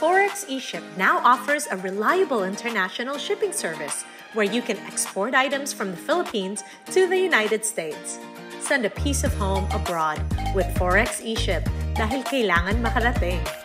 Forex eShip now offers a reliable international shipping service where you can export items from the Philippines to the United States. Send a piece of home abroad with Forex eShip dahil kailangan makarating.